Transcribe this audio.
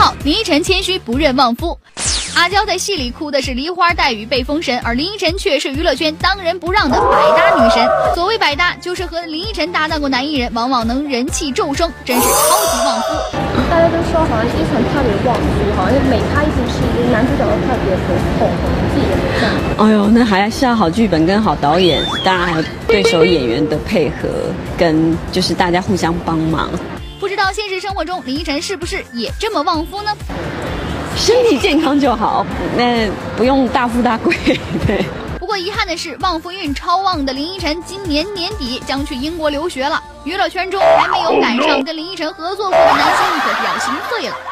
号，林依晨谦虚不认旺夫。阿娇在戏里哭的是梨花带雨被封神，而林依晨却是娱乐圈当仁不让的百搭女神。所谓百搭，就是和林依晨搭档过男艺人，往往能人气骤升，真是超级旺夫。 大家都说好像依晨特别旺夫，好像每拍一部戏，男主角都特别红，自己也没这样。 哎呦，那还是要好剧本跟好导演，当然还有对手演员的配合，跟就是大家互相帮忙。 不知道现实生活中林依晨是不是也这么旺夫呢？ 身体健康就好，那不用大富大贵。对。 不过遗憾的是，旺夫运超旺的林依晨今年年底将去英国留学了。娱乐圈中还没有赶上跟林依晨合作过的男星，可是要心碎了。